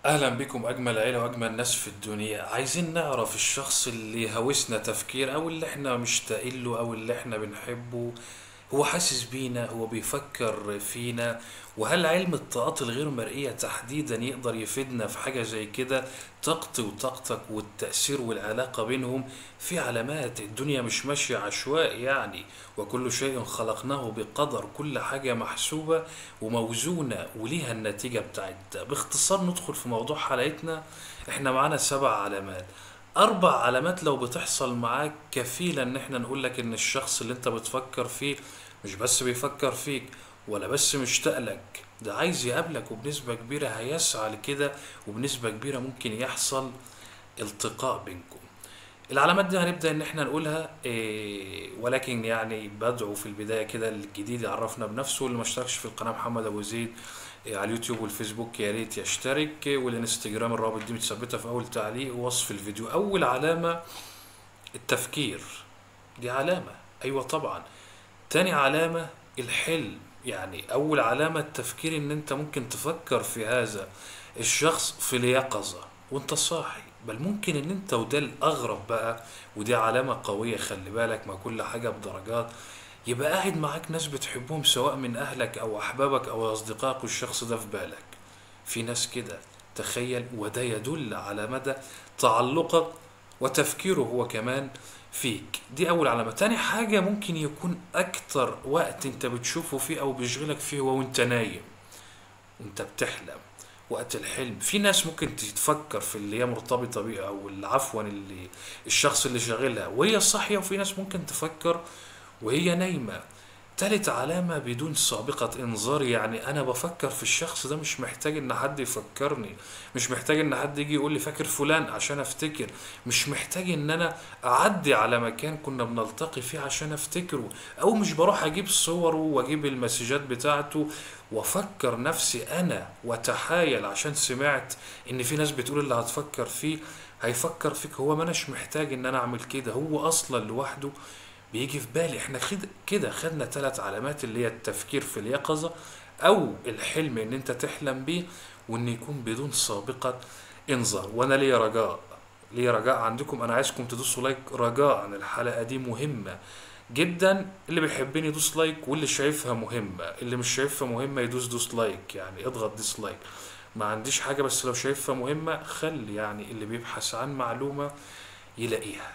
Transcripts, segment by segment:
أهلا بكم أجمل عيلة وأجمل ناس في الدنيا. عايزين نعرف الشخص اللي هوسنا تفكير أو اللي احنا مشتاقين له أو اللي احنا بنحبه. هو حاسس بينا؟ هو بيفكر فينا؟ وهل علم الطاقات الغير مرئية تحديدا يقدر يفيدنا في حاجة زي كده؟ طاقتي وطاقتك والتأثير والعلاقة بينهم في علامات. الدنيا مش ماشية عشوائي يعني، وكل شيء خلقناه بقدر. كل حاجة محسوبة وموزونة وليها النتيجة بتاعتها. باختصار ندخل في موضوع حلقتنا. احنا معانا 7 علامات. 4 علامات لو بتحصل معاك كفيلة ان احنا نقول لك ان الشخص اللي انت بتفكر فيه مش بس بيفكر فيك ولا بس مشتاق لك، ده عايز يقابلك، وبنسبة كبيرة هيسعى لكده، وبنسبة كبيرة ممكن يحصل التقاء بينكم. العلامات دي هنبدأ ان احنا نقولها ولكن يعني بدعو في البداية كده الجديد يعرفنا بنفسه. اللي ما اشتركش في القناة محمد ابو زيد على اليوتيوب والفيسبوك يا ريت يشترك، والانستجرام الرابط دي متثبتة في اول تعليق ووصف الفيديو. اول علامة التفكير، دي علامة، ايوه طبعا. تاني علامة الحلم. يعني اول علامة التفكير ان انت ممكن تفكر في هذا الشخص في اليقظة وانت صاحي، بل ممكن ان انت، وده الاغرب بقى ودي علامة قوية، خلي بالك ما كل حاجة بدرجات، يبقى قاعد معاك ناس بتحبهم سواء من اهلك او احبابك او اصدقائك والشخص ده في بالك. في ناس كده، تخيل، وده يدل على مدى تعلقك وتفكيره هو كمان فيك. دي اول علامة. تاني حاجة ممكن يكون اكتر وقت انت بتشوفه فيه او بيشغلك فيه هو وانت نايم وانت بتحلم. وقت الحلم في ناس ممكن تفكر في اللي هي مرتبطة بيه او عفوا اللي الشخص اللي شاغلها وهي صاحية، وفي ناس ممكن تفكر وهي نايمة. تالت علامة بدون سابقة انذار. يعني انا بفكر في الشخص ده، مش محتاج ان حد يفكرني، مش محتاج ان حد يجي يقول لي فاكر فلان عشان افتكر، مش محتاج ان انا اعدي على مكان كنا بنلتقي فيه عشان افتكره، او مش بروح اجيب صوره واجيب المسجات بتاعته وافكر نفسي انا واتحايل عشان سمعت ان في ناس بتقول اللي هتفكر فيه هيفكر فيك. هو ما اناش محتاج ان انا اعمل كده، هو اصلا لوحده بيجي في بالي. احنا كده خدنا 3 علامات اللي هي التفكير في اليقظة او الحلم ان انت تحلم بيه، وان يكون بدون سابقة انذار. وانا ليا رجاء عندكم، انا عايزكم تدوسوا لايك رجاء عن الحلقة دي مهمة جدا. اللي بيحبني يدوس لايك، واللي شايفها مهمة. اللي مش شايفها مهمة دوس لايك، يعني اضغط ديسلايك. ما عنديش حاجة، بس لو شايفها مهمة خلي يعني اللي بيبحث عن معلومة يلاقيها.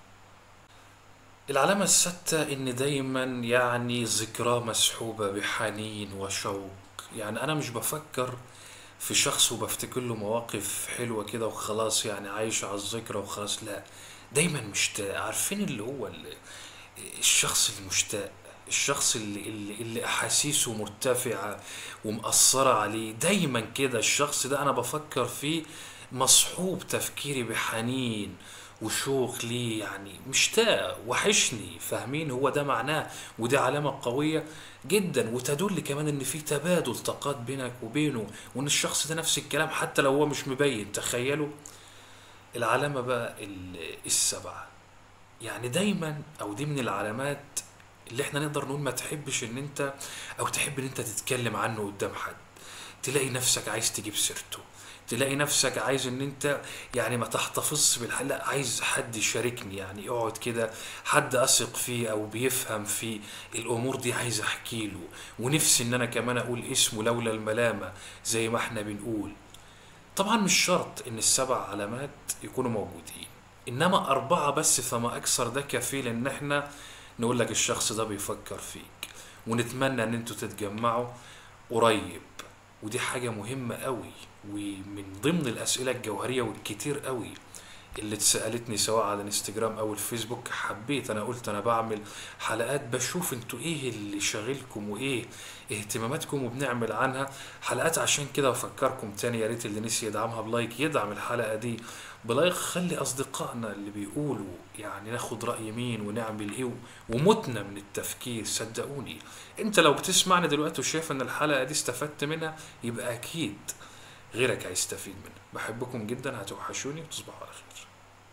العلامة الستة إن دايما يعني ذكراه مسحوبة بحنين وشوق. يعني أنا مش بفكر في شخص وبفتكر له مواقف حلوة كده وخلاص، يعني عايش على الذكرى وخلاص، لا. دايما مشتاق. عارفين اللي هو الشخص المشتاق، الشخص اللي أحاسيسه مرتفعة ومأثرة عليه دايما كده. الشخص ده أنا بفكر فيه مصحوب تفكيري بحنين وشوق ليه، يعني مشتاق وحشني. فاهمين؟ هو ده معناه. ودي علامة قوية جدا، وتدل كمان ان في تبادل طاقات بينك وبينه، وان الشخص ده نفس الكلام حتى لو هو مش مبين. تخيلوا. العلامة بقى السبعة. يعني دايما، او دي من العلامات اللي احنا نقدر نقول ما تحبش ان انت، او تحب ان انت تتكلم عنه قدام حد. تلاقي نفسك عايز تجيب سيرته، تلاقي نفسك عايز ان انت يعني ما تحتفظش بالحل، لا عايز حد يشاركني، يعني اقعد كده، حد اثق فيه او بيفهم في الامور دي، عايز احكي له. ونفسي ان انا كمان اقول اسمه لولا الملامة زي ما احنا بنقول. طبعا مش شرط ان ال7 علامات يكونوا موجودين، انما 4 بس فما اكثر، ده كفيل ان احنا نقول لك الشخص ده بيفكر فيك، ونتمنى ان انتوا تتجمعوا قريب. ودي حاجة مهمة قوي، ومن ضمن الأسئلة الجوهرية والكتير قوي اللي اتسألتني سواء على الانستجرام او الفيسبوك. حبيت، انا قلت انا بعمل حلقات بشوف انتوا ايه اللي شاغلكم وايه اهتماماتكم وبنعمل عنها حلقات. عشان كده بفكركم تاني، يا ريت اللي نسي يدعمها بلايك يدعم الحلقة دي بلايك. خلي اصدقائنا اللي بيقولوا يعني ناخد رأي مين ونعمل ايه ومتنا من التفكير. صدقوني، انت لو بتسمعني دلوقتي وشايف ان الحلقة دي استفدت منها، يبقى اكيد غيرك هيستفيد منها. بحبكم جدا، هتوحشوني، وتصبحوا على خير.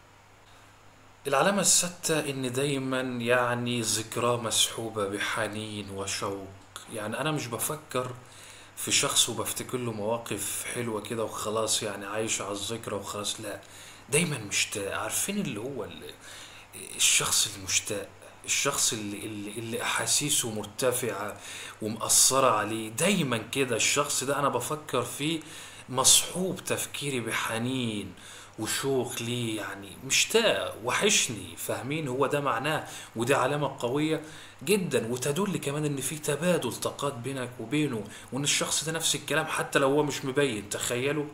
العلامة الستة إن دايما يعني ذكراه مسحوبة بحنين وشوق. يعني أنا مش بفكر في شخص وبفتكر له مواقف حلوة كده وخلاص، يعني عايش على الذكرى وخلاص. لا، دايما مشتاق. عارفين اللي هو الشخص المشتاق، الشخص اللي احاسيسه مرتفعة ومأثرة عليه دايما كده. الشخص ده انا بفكر فيه مصحوب تفكيري بحنين وشوق ليه، يعني مشتاق، وحشني. فاهمين؟ هو ده معناه. ودي علامة قوية جدا، وتدل كمان ان في تبادل طاقات بينك وبينه، وان الشخص ده نفس الكلام حتى لو هو مش مبين. تخيلوا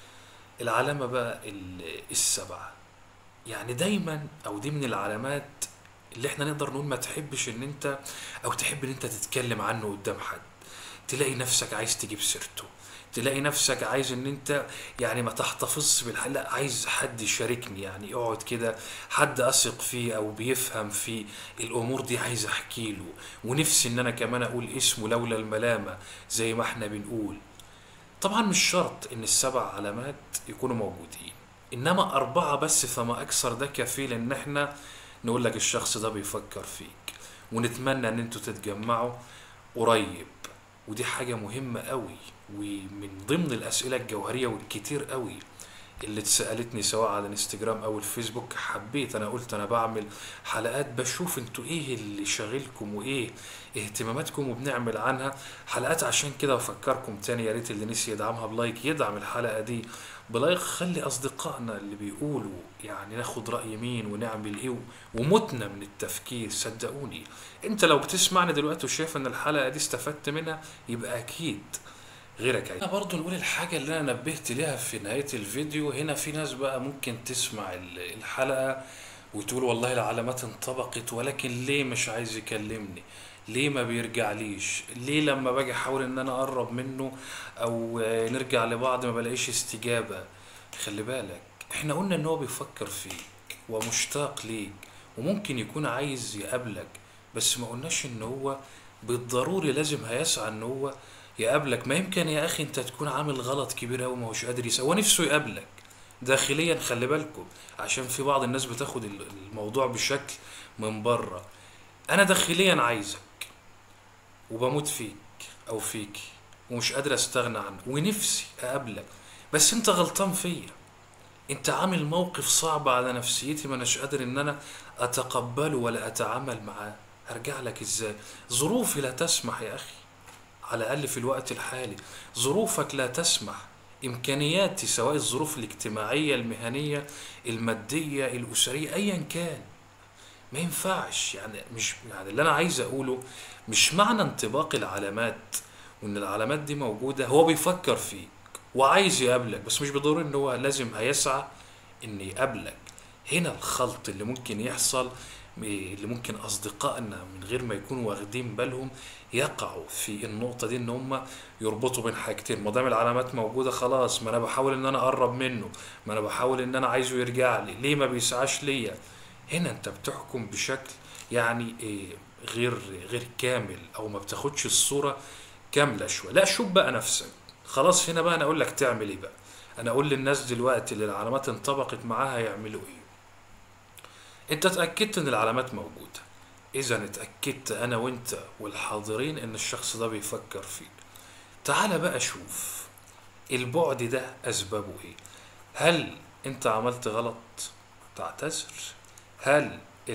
العلامة بقى السبعة. يعني دايما، او دي من العلامات اللي احنا نقدر نقول ما تحبش ان انت، او تحب ان انت تتكلم عنه قدام حد. تلاقي نفسك عايز تجيب سيرته، تلاقي نفسك عايز ان انت يعني ما تحتفظش بالحل، لا عايز حد يشاركني، يعني اقعد كده، حد اثق فيه او بيفهم في الامور دي، عايز احكي له. ونفسي ان انا كمان اقول اسمه لولا الملامة زي ما احنا بنقول. طبعا مش شرط ان السبع علامات يكونوا موجودين، انما اربعة بس فما اكثر ده كفيل ان احنا نقول لك الشخص ده بيفكر فيك، ونتمنى ان انتوا تتجمعوا قريب. ودي حاجة مهمة قوي، ومن ضمن الاسئلة الجوهرية والكتير قوي اللي اتسألتني سواء على الانستجرام او الفيسبوك. حبيت، انا قلت انا بعمل حلقات بشوف انتوا ايه اللي شاغلكم وايه اهتماماتكم، وبنعمل عنها حلقات. عشان كده بفكركم تاني، يا ريت اللي نسي يدعمها بلايك يدعم الحلقة دي بلايك. خلي اصدقائنا اللي بيقولوا يعني ناخد رأي مين ونعمل ايه ومتنا من التفكير. صدقوني، انت لو بتسمعني دلوقتي وشايف ان الحلقة دي استفدت منها، يبقى اكيد غيرك عايز. برضه نقول الحاجة اللي أنا نبهت ليها في نهاية الفيديو. هنا في ناس بقى ممكن تسمع الحلقة وتقول والله العلامات انطبقت، ولكن ليه مش عايز يكلمني؟ ليه ما بيرجع ليش؟ ليه لما باجي احاول ان انا اقرب منه او نرجع لبعض ما بلاقيش استجابة؟ خلي بالك، احنا قلنا ان هو بيفكر فيك ومشتاق ليك، وممكن يكون عايز يقابلك، بس ما قلناش ان هو بالضروري لازم هيسعى ان هو يقابلك. ما يمكن يا اخي انت تكون عامل غلط كبير قوي، ما هوش قادر يسوي، هو نفسه يقابلك داخليا. خلي بالكم، عشان في بعض الناس بتاخد الموضوع بشكل من بره. انا داخليا عايزك وبموت فيك او فيك، ومش قادر استغنى عنك، ونفسي اقابلك، بس انت غلطان فيا. انت عامل موقف صعب على نفسيتي، ما اناش قادر ان انا اتقبله ولا اتعامل معاه. هرجع لك ازاي؟ ظروفي لا تسمح يا اخي، على الأقل في الوقت الحالي ظروفك لا تسمح. إمكانياتي، سواء الظروف الاجتماعية، المهنية، المادية، الأسرية، أيا كان، ما ينفعش. يعني مش يعني اللي أنا عايز أقوله، مش معنى انطباق العلامات وإن العلامات دي موجودة هو بيفكر فيك وعايز يقابلك، بس مش بالضروري إن هو لازم هيسعى إن يقابلك. هنا الخلط اللي ممكن يحصل، اللي ممكن اصدقائنا من غير ما يكونوا واخدين بالهم يقعوا في النقطة دي، ان هم يربطوا بين حاجتين. ما دام العلامات موجودة خلاص، ما انا بحاول ان انا اقرب منه، ما انا بحاول ان انا عايزه يرجع لي، ليه ما بيسعاش ليا؟ هنا انت بتحكم بشكل يعني غير كامل، او ما بتاخدش الصورة كاملة شوية. لا، شوف بقى نفسك. خلاص، هنا بقى انا اقول لك تعمل ايه بقى. انا اقول للناس دلوقتي اللي العلامات انطبقت معاها يعملوا ايه. انت اتأكدت ان العلامات موجودة، اذا اتأكدت انا وانت والحاضرين ان الشخص ده بيفكر فيك. تعال بقى شوف البعد ده اسبابه ايه. هل انت عملت غلط؟ تعتذر. هل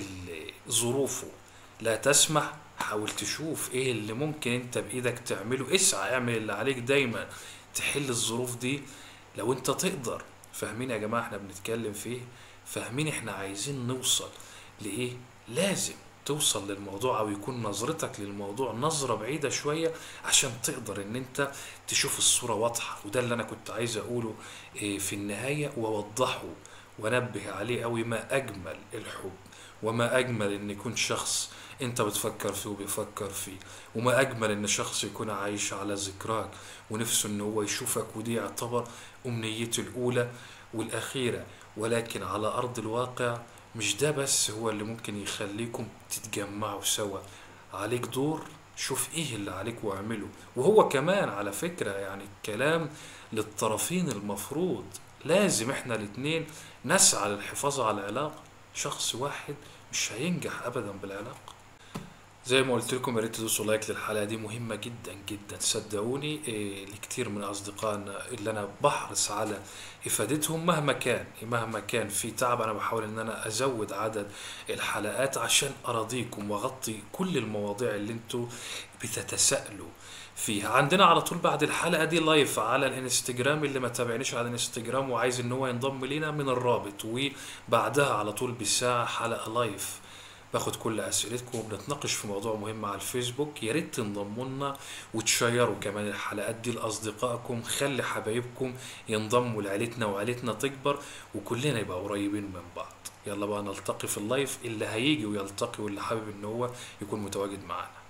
ظروفه لا تسمح؟ حاول تشوف ايه اللي ممكن انت بايدك تعمله. اسعى، اعمل اللي عليك دايما تحل الظروف دي لو انت تقدر. فاهمين يا جماعة احنا بنتكلم في ايه؟ فاهمين احنا عايزين نوصل لايه؟ لازم توصل للموضوع، او يكون نظرتك للموضوع نظرة بعيدة شوية عشان تقدر ان انت تشوف الصورة واضحة. وده اللي انا كنت عايز اقوله في النهاية، واوضحه وانبه عليه قوي. ما اجمل الحب، وما اجمل ان يكون شخص انت بتفكر فيه وبيفكر فيه، وما اجمل ان شخص يكون عايش على ذكراك ونفسه ان هو يشوفك. ودي يعتبر امنيته الاولى والاخيرة. ولكن على ارض الواقع مش ده بس هو اللي ممكن يخليكم تتجمعوا سوا. عليك دور، شوف ايه اللي عليك واعمله. وهو كمان على فكرة يعني الكلام للطرفين، المفروض لازم احنا الاتنين نسعى للحفاظ على العلاقة. شخص واحد مش هينجح ابدا بالعلاقة. زي ما قلت لكم، يا ريت تدوسوا لايك للحلقة دي، مهمة جدا جدا صدقوني. لكتير من أصدقائنا اللي أنا بحرص على إفادتهم، مهما كان في تعب، أنا بحاول إن أنا أزود عدد الحلقات عشان أراضيكم وأغطي كل المواضيع اللي انتوا بتتساءلوا فيها. عندنا على طول بعد الحلقة دي لايف على الانستجرام، اللي ما تابعنيش على الانستجرام وعايز ان هو ينضم لينا من الرابط، وبعدها على طول بساعة حلقة لايف باخد كل اسئلتكم وبنتناقش في موضوع مهم على الفيسبوك. يا ريت تنضموا لنا وتشيروا كمان الحلقات دي لاصدقائكم، خلي حبايبكم ينضموا لعيلتنا وعيلتنا تكبر وكلنا يبقى قريبين من بعض. يلا بقى نلتقي في اللايف، اللي هيجي ويلتقي واللي حابب ان هو يكون متواجد معانا.